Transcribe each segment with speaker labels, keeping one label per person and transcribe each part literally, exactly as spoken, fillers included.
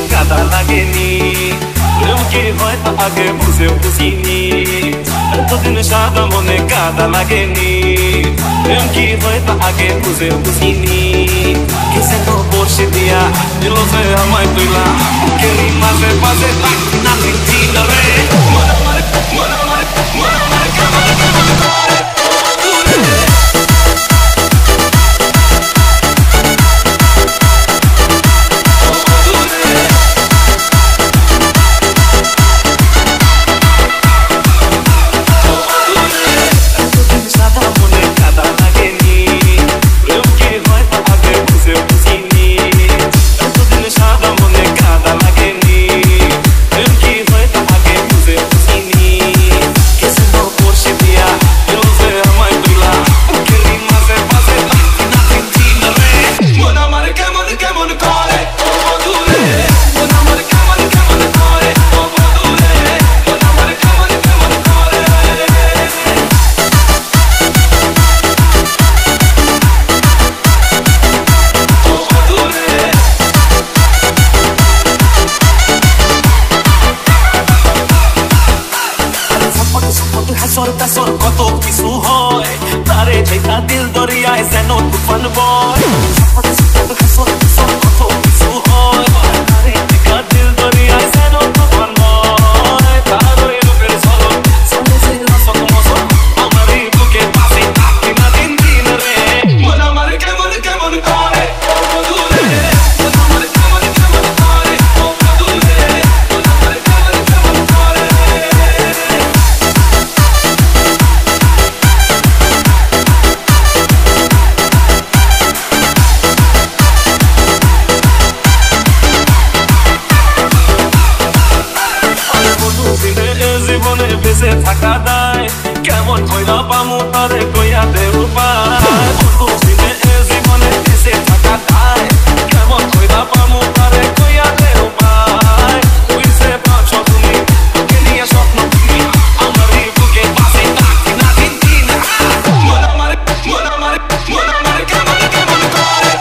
Speaker 1: কাদা লাগেনি, প্রেম কি হয় তা আগে বুঝে বুঝিনি, এতদিন সাদা মনে কাদা লাগেনি, প্রেম কি হয় তা আগে বুঝে বুঝিনি। কিসে তো বসে দিয়া দিল যে আমায় তুইলা, কেলি মাঝে মাঝে থাকি না চিন রে, মনে মনে মনে মনে মনে মনে কেমন কেমন করে কত কিছু হয়, তারে ঠেকা দিল দরিয়ায় যেন তুফান বয়, কত কিছু হয়, তারে ঠেকা দিল দরিয়ায় যেন তুফান বয়, তারই রূপের ঝলক চলে ছিল সকমসক আমারই বুকে পাশে থাকি না দিন দিন রে, মন আমার কেমন কেমন করে ও বধুরে, মন আমার কেমন কেমন করে ও বধুরে, মন আমার কেমন কেমন করে। জীবনে বেঁচে থাকা দায়, কেমন কইরা পামু তারে কইয়া দে উপায়, জীবনে বেঁচে থাকা দায়, কেমন কইরা পামু তারে কইয়া দে উপায়, তুই যে পাচ্ছ তুমি তোকে নিয়ে স্বপ্ন তুমি আমারই বুকে পাশে থাকি না দিন দিন, মন আমার মন আমার মন আমার কেমন কেমন করে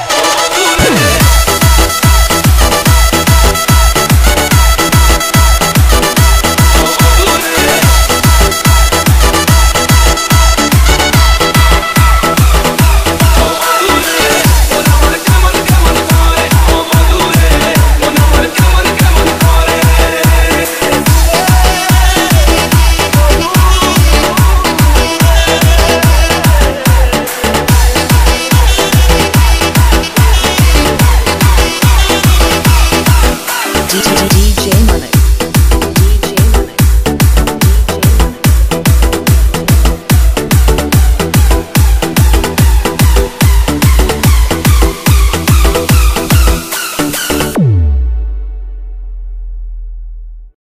Speaker 2: D J Manik.